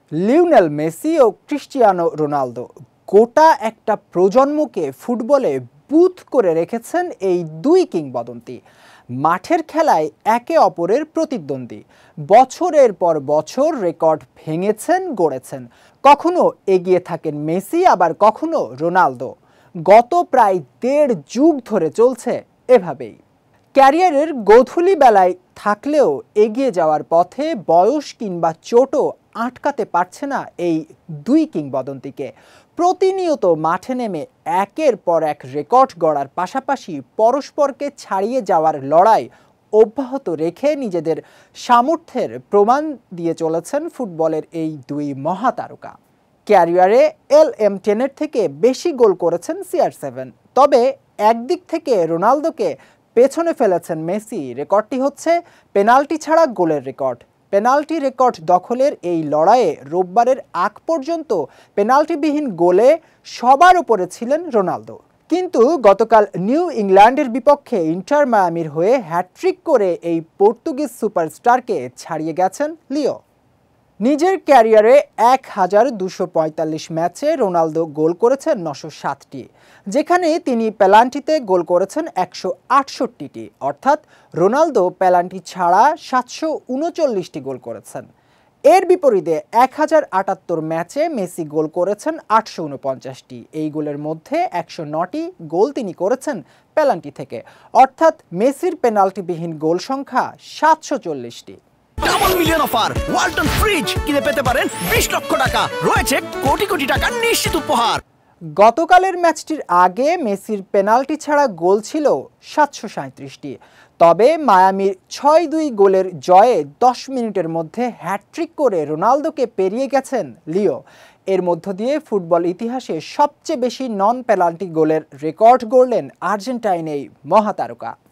Lionel Messi ও Cristiano Ronaldo গোটা একটা প্রজন্মকে ফুটবলে বুঁদ করে রেখেছেন এই দুই কিংবদন্তি। মাঠের খেলায় একে অপরের প্রতিদ্বন্দ্বী, বছরের পর বছর রেকর্ড ভেঙেছেন গড়েছেন। কখনো এগিয়ে থাকেন মেসি, আবার কখনো রোনালদো। গত প্রায় ১.৫ যুগ ধরে চলছে এভাবেই। ক্যারিয়ারের গোধূলি বেলায় থাকলেও এগিয়ে যাওয়ার পথে বয়স কিংবা চোটও আটকাতে পারছে না এই দুই কিংবদন্তিকে। প্রতিনিয়ত মাঠে নেমে একের পর এক রেকর্ড গড়ার পাশাপাশি পরস্পরকে ছাড়িয়ে যাওয়ার লড়াই অব্যাহত রেখে নিজেদের সামর্থ্যের প্রমাণ দিয়ে চলেছেন ফুটবলের এই দুই মহাতারকা। ক্যারিয়ারে LM10-এর থেকে বেশি গোল করেছেন CR7। তবে একদিক থেকে রোনালদোকে পেছনে ফেলেছেন মেসি। রেকর্ডটি হচ্ছে পেনাল্টি ছাড়া গোলের রেকর্ড। পেনাল্টি রেকর্ড দখলের এই লড়াইয়ে রোববারের আগ পর্যন্ত পেনাল্টিবিহীন গোলে সবার উপরে ছিলেন রোনালদো। কিন্তু গতকাল নিউ ইংল্যান্ডের বিপক্ষে ইন্টার মায়ামির হয়ে হ্যাট্রিক করে এই পর্তুগিজ সুপারস্টারকে ছাড়িয়ে গেছেন লিও। নিজের ক্যারিয়ারে ১,২৪৫ ম্যাচে রোনালদো গোল করেছেন ৯৬০টি, যেখানে তিনি পেনাল্টিতে গোল করেছেন ১৬৮টি। অর্থাৎ রোনালদো পেনাল্টি ছাড়া ৭৩৯টি গোল করেছেন। এর বিপরীতে ১,০৭৮ ম্যাচে মেসি গোল করেছেন ৮৪৯টি। এই গোলের মধ্যে ১০৯টি গোল তিনি করেছেন পেনাল্টি থেকে। অর্থাৎ মেসির পেনাল্টিবিহীন গোল সংখ্যা ৭৪০টি। Double million offer Walton fridge কিনে পেতে পারেন ২০ লক্ষ টাকা, রয়েছে কোটি কোটি টাকার নিশ্চিত উপহার। গতকালের ম্যাচটির আগে মেসির পেনাল্টি ছাড়া গোল ছিল ৭৩৭টি। তবে মায়ামির ৬-২ গোলের জয়ে ১০ মিনিটের মধ্যে হ্যাট্রিক করে রোনালদোকে পেরিয়ে গেছেন লিও। এর মধ্য দিয়ে ফুটবল ইতিহাসে সবচেয়ে বেশি নন পেনাল্টি গোলের রেকর্ড গড়লেন আর্জেন্টাইন এই মহাতারকা।